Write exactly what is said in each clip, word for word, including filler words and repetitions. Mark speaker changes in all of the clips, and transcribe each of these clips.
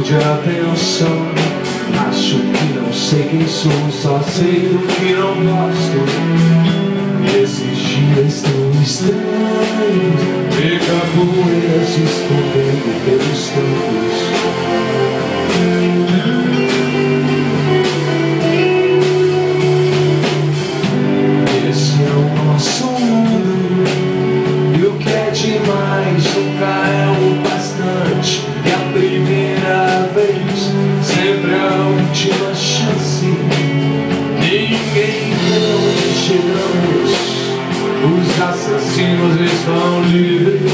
Speaker 1: de atenção. Acho que não sei quem sou, só sei do que não gosto. Esses dias tão estranhos, de capoeira se escondendo pelos campos. Esse é o nosso mundo, e o que é demais nunca é o bastante. E a primeira vez sempre é a última chance. Ninguém vê onde chegamos, os assassinos estão livres.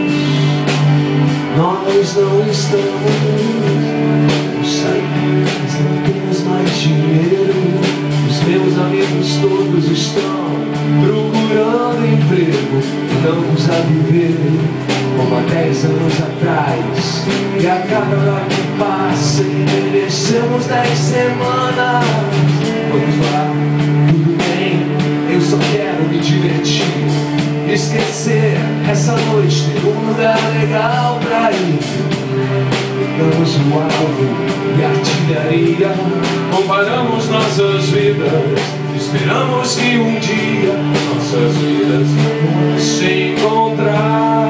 Speaker 1: Nós não estamos, não saímos, não temos mais dinheiro. Os meus amigos todos estão procurando emprego. Estamos a viver como há dez anos atrás, e a cada hora que passa envelhecemos dez semanas. Vamos lá, tudo bem, eu só quero me divertir, esquecer essa noite, ter um lugar legal pra ir. Pegamos o alvo e a artilharia, comparamos nossas vidas, esperamos que um dia nossas vidas vão se encontrar.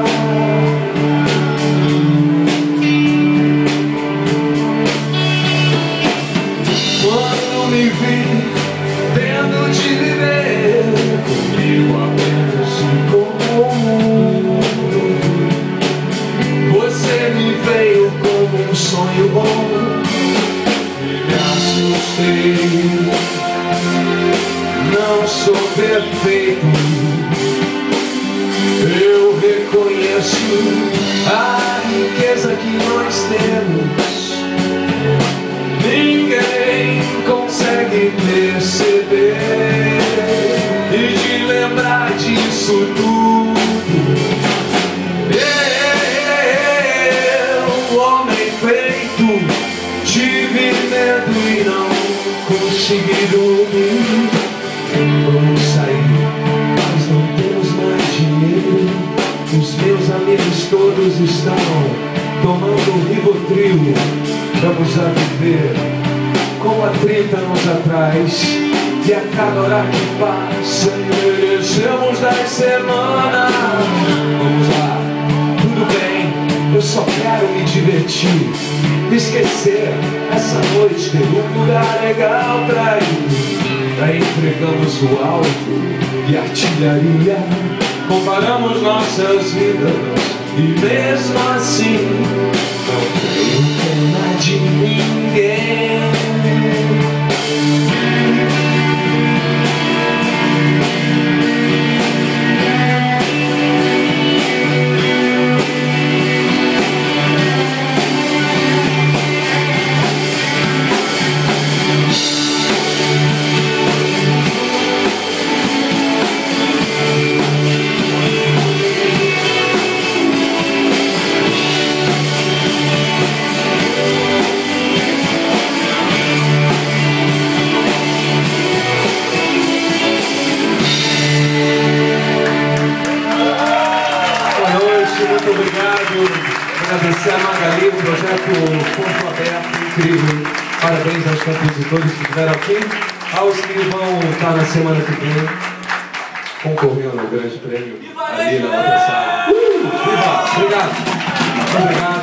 Speaker 1: Quando me vi tendo de viver comigo apenas como você me veio como um sonho bom e me assustei. Não sou perfeito, eu reconheço a riqueza que nós temos. Ninguém consegue perceber, e de lembrar disso tudo, eu, homem feito, tive medo e não consegui dormir. Vamos sair, mas não temos mais dinheiro. Os meus amigos todos estão tomando Rivotril. Vamos a viver como há trinta anos atrás, e a cada hora que passa envelhecemos dez semanas. Vamos lá, tudo bem, eu só quero me divertir, esquecer essa noite, ter um lugar legal pra ir. Aí entregamos o alvo e a artilharia, comparamos nossas vidas, e mesmo assim não tenho pena de ninguém. Muito obrigado, agradecer a Magali, o projeto Ponto Aberto, incrível. Parabéns aos compositores que estiveram aqui, aos que vão estar na semana que vem concorrendo ao grande prêmio ali na outra sala. Uh, viva! Obrigado! Obrigado!